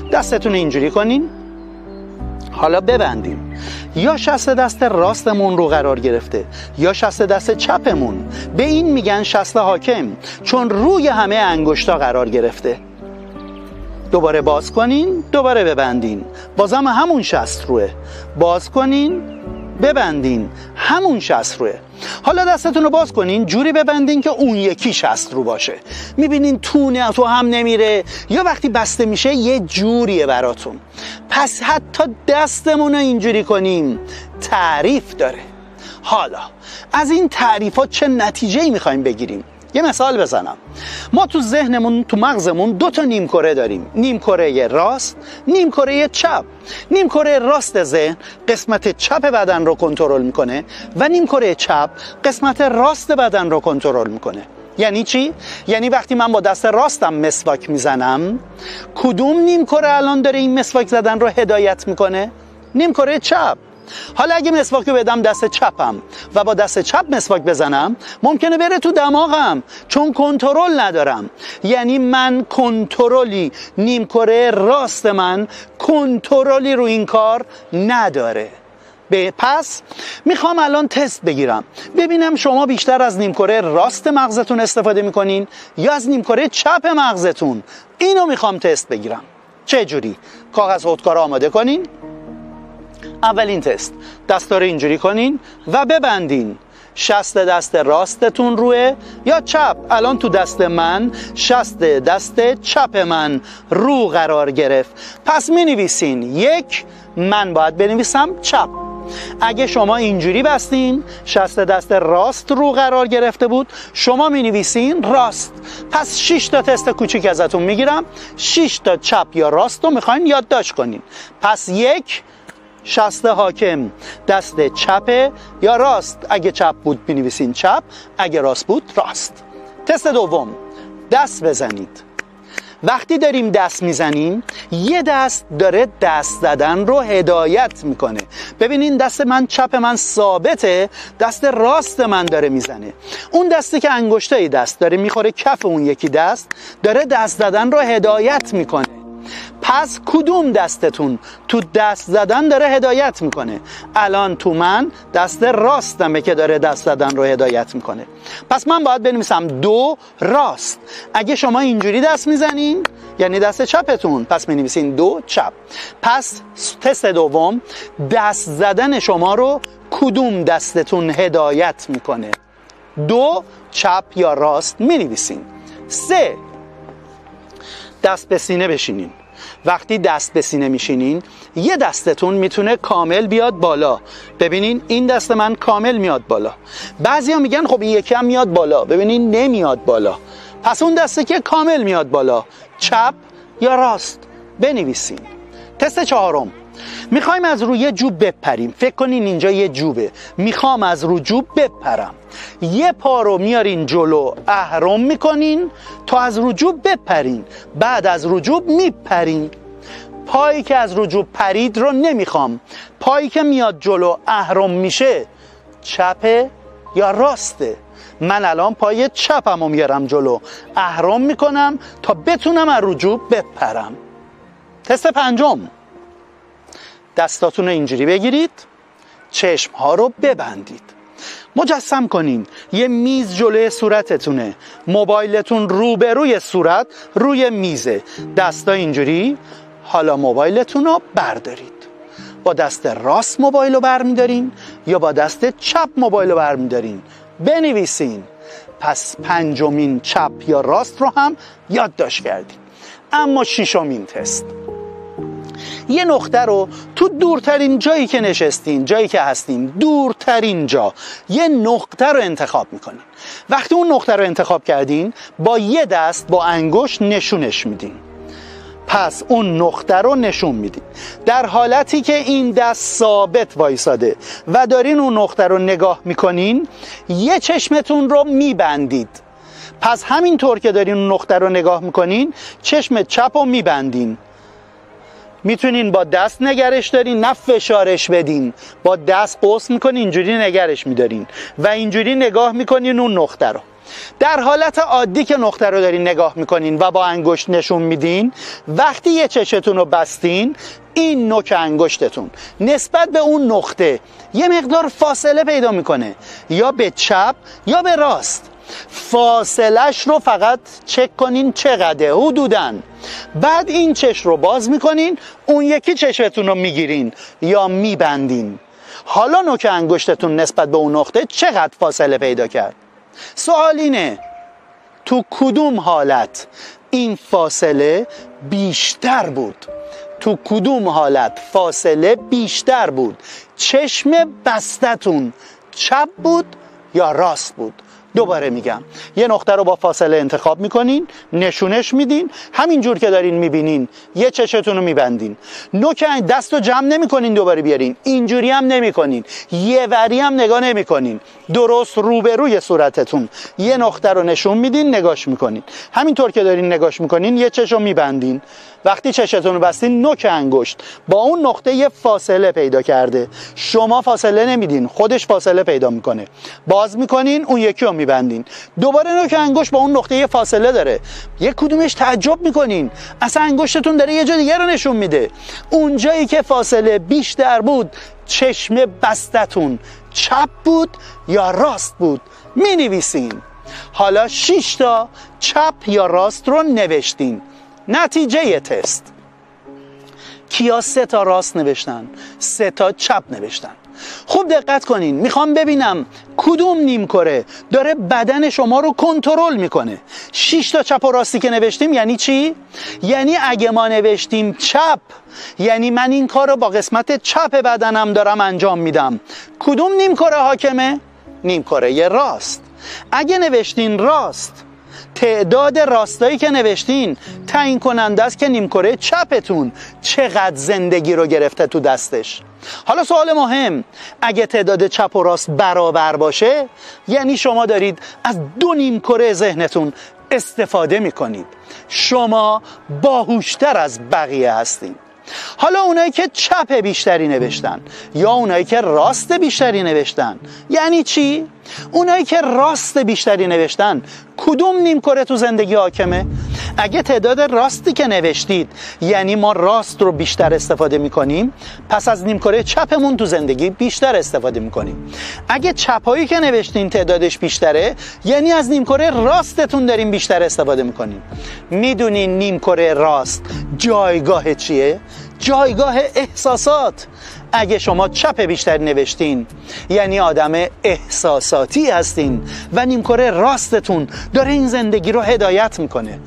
دستتون اینجوری کنین، حالا ببندیم. یا شست دست راستمون رو قرار گرفته یا شست دست چپمون. به این میگن شست حاکم، چون روی همه انگشتا قرار گرفته. دوباره باز کنین، دوباره ببندین، بازم همون شست روه. باز کنین، ببندین، همون شست روه. حالا دستتون رو باز کنین، جوری ببندین که اون یکی شست رو باشه. میبینین تونه تو هم نمیره، یا وقتی بسته میشه یه جوریه براتون. پس حتی دستمون رو اینجوری کنیم تعریف داره. حالا از این تعریفات چه نتیجه‌ای میخوایم بگیریم؟ یه مثال بزنم. ما تو ذهنمون، تو مغزمون 2 تا نیمکره داریم، نیمکره راست، نیمکره چپ. نیمکره راست ذهن قسمت چپ بدن رو کنترل میکنه و نیمکره چپ قسمت راست بدن رو کنترل میکنه. یعنی چی؟ یعنی وقتی من با دست راستم مسواک میزنم، کدوم نیمکره الان داره این مسواک زدن رو هدایت میکنه؟ نیمکره چپ. حالا اگه مسواک رو بدم دست چپم و با دست چپ مسواک بزنم، ممکنه بره تو دماغم، چون کنترل ندارم. یعنی من کنترلی، نیمکره راست من کنترلی رو این کار نداره. پس میخوام الان تست بگیرم، ببینم شما بیشتر از نیمکره راست مغزتون استفاده میکنین یا از نیمکره چپ مغزتون. اینو میخوام تست بگیرم. چه جوری؟ کاغذ خودکار آماده کنین. اولین تست، دستا رو اینجوری کنین و ببندین. شست دست راستتون روه یا چپ؟ الان تو دست من شست دست چپ من رو قرار گرفت. پس می نویسین 1، من باید بنویسم چپ. اگه شما اینجوری بستین، شست دست راست رو قرار گرفته بود، شما می نویسین راست. پس 6 تا تست کوچیک ازتون میگیرم، 6 تا چپ یا راست رو میخواین یادداشت کنین. پس 1، شست حاکم دست چپ یا راست. اگه چپ بود بنویسین چپ، اگه راست بود راست. تست دوم، دست بزنید. وقتی داریم دست میزنیم، یه دست داره دست زدن رو هدایت میکنه. ببینین دست من چپ من ثابته، دست راست من داره میزنه. اون دستی که انگشتای دست داره میخوره کف اون یکی دست، داره دست زدن رو هدایت میکنه. پس کدوم دستتون تو دست زدن داره هدایت میکنه؟ الان تو من دست راستمه که داره دست زدن رو هدایت میکنه. پس من باید بنویسم 2 راست. اگه شما اینجوری دست میزنین یعنی دست چپتون، پس می‌نویسین 2 چپ. پس تست دوم، دست زدن شما رو کدوم دستتون هدایت میکنه؟ 2 چپ یا راست می‌نویسین. 3 دست به سینه بشینین. وقتی دست به سینه میشینین، یه دستتون میتونه کامل بیاد بالا. ببینین این دست من کامل میاد بالا. بعضیا میگن خب این یکی هم میاد بالا. ببینین نمیاد بالا. پس اون دسته که کامل میاد بالا، چپ یا راست بنویسین. تست چهارم، میخوایم از روی جوب بپریم. فکر کنین اینجا یه جوبه، میخوام از رو جوب بپرم. یه پا رو میارین جلو، اهرم میکنین تا از رو جوب بپرین. بعد از رو جوب میپرین. پایی که از رو جوب پرید رو نمیخوام. پایی که میاد جلو اهرم میشه، چپه یا راسته؟ من الان پای چپم رو میارم جلو، اهرم میکنم تا بتونم از رو جوب بپرم. تست پنجم، دستاتون رو اینجوری بگیرید، چشم ها رو ببندید، مجسم کنین یه میز جلوی صورتتونه، موبایلتون روبروی صورت روی میزه، دستا اینجوری. حالا موبایلتون رو بردارید. با دست راست موبایل رو برمیدارین یا با دست چپ موبایل رو برمیدارین؟ بنویسین. پس پنجمین چپ یا راست رو هم یادداشت کردید. اما ششمین تست، یه نقطه رو تو دورترین جایی که نشستین، جایی که هستین، دورترین جا، یه نقطه رو انتخاب میکنین. وقتی اون نقطه رو انتخاب کردین، با یه دست با انگشت نشونش میدین. پس اون نقطه رو نشون میدین. در حالتی که این دست ثابت وایساده و دارین اون نقطه رو نگاه میکنین، یه چشمتون رو میبندید. پس همینطور که دارین اون نقطه رو نگاه میکنین، چشم چپ رو میبندین. میتونین با دست نگرش دارین، نه فشارش بدین. با دست قوس میکنین، اینجوری نگرش میدارین و اینجوری نگاه میکنین اون نقطه رو. در حالت عادی که نقطه رو دارین نگاه میکنین و با انگشت نشون میدین، وقتی یه چشتون رو بستین، این نوک انگشتتون نسبت به اون نقطه یه مقدار فاصله پیدا میکنه، یا به چپ یا به راست. فاصلش رو فقط چک کنین چقدره حدوداً. بعد این چش رو باز میکنین، اون یکی چشتون رو میگیرین یا میبندین. حالا نوک انگشتتون نسبت به اون نقطه چقدر فاصله پیدا کرد؟ سوال اینه تو کدوم حالت این فاصله بیشتر بود؟ تو کدوم حالت فاصله بیشتر بود؟ چشم بستتون چپ بود یا راست بود؟ دوباره میگم، یه نقطه رو با فاصله انتخاب میکنین، نشونش میدین، همینجور که دارین میبینین یه چشتون رو میبندین. نوک دست رو جمع نمیکنین دوباره بیارین، اینجوری هم نمیکنین، یه وری هم نگاه نمیکنین، درست روبروی صورتتون یه نقطه رو نشون میدین، نگاش میکنین. همینطور که دارین نگاش میکنین یه چش رو میبندین. وقتی چشتون رو بستین، نوک انگشت با اون نقطه یه فاصله پیدا کرده، شما فاصله نمیدین، خودش فاصله پیدا میکنه. باز میکنین، اون یکی رو میبندین، دوباره نوک انگشت با اون نقطه یه فاصله داره. یک کدومش تعجب میکنین، اصلا انگشتتون داره یه جا دیگه رو نشون میده. اون جایی که فاصله بیشتر بود، چشم بستتون چپ بود یا راست بود؟ مینویسین. حالا 6 تا چپ یا راست رو نوشتین. نتیجه تست: کیا 3 تا راست نوشتن، 3 تا چپ نوشتن؟ خوب دقت کنین، میخوام ببینم کدوم نیمکره داره بدن شما رو کنترل میکنه. 6 تا چپ و راستی که نوشتیم یعنی چی؟ یعنی اگه ما نوشتیم چپ، یعنی من این کار رو با قسمت چپ بدنم دارم انجام میدم. کدوم نیمکره حاکمه؟ نیمکره راست. اگه نوشتین راست، تعداد راستایی که نوشتین تعیین کننده است که نیمکره چپتون چقدر زندگی رو گرفته تو دستش. حالا سوال مهم، اگه تعداد چپ و راست برابر باشه، یعنی شما دارید از 2 نیمکره ذهنتون استفاده میکنید. شما باهوشتر از بقیه هستین. حالا اونایی که چپ بیشتری نوشتن یا اونایی که راست بیشتری نوشتن یعنی چی؟ اونایی که راست بیشتری نوشتن کدوم نیمکره تو زندگی حاکمه؟ اگه تعداد راستی که نوشتید یعنی ما راست رو بیشتر استفاده میکنیم، پس از نیمکره چپمون تو زندگی بیشتر استفاده میکنیم. اگه چپایی که نوشتین تعدادش بیشتره، یعنی از نیمکره راستتون داریم بیشتر استفاده میکنیم. میدونین نیمکره راست جایگاه چیه؟ جایگاه احساسات. اگه شما چپ بیشتر نوشتین یعنی آدم احساساتی هستین و نیمکره راستتون داره این زندگی رو هدایت میکنه.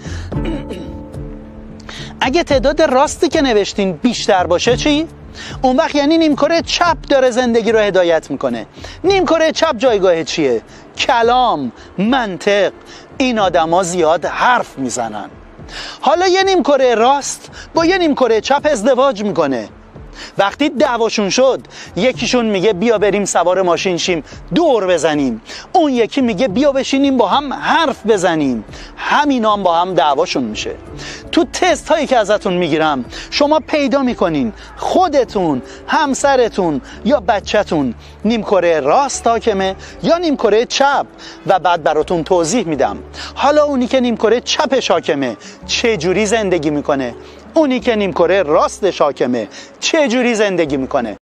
اگه تعداد راستی که نوشتین بیشتر باشه چی؟ اون وقت یعنی نیمکره چپ داره زندگی رو هدایت میکنه. نیمکره چپ جایگاه چیه؟ کلام، منطق. این آدم ها زیاد حرف میزنن. حالا یه نیمکره راست با یه نیمکره چپ ازدواج میکنه. وقتی دعواشون شد، یکیشون میگه بیا بریم سوار ماشین شیم دور بزنیم، اون یکی میگه بیا بشینیم با هم حرف بزنیم. همینا هم با هم دعواشون میشه. تو تست هایی که ازتون میگیرم شما پیدا میکنین خودتون، همسرتون یا بچهتون نیمکره راست حاکمه یا نیمکره چپ، و بعد براتون توضیح میدم. حالا اونی که نیمکره چپش حاکمه چه جوری زندگی میکنه، اونی که نیمکره راستش حاکمه چه جوری زندگی میکنه.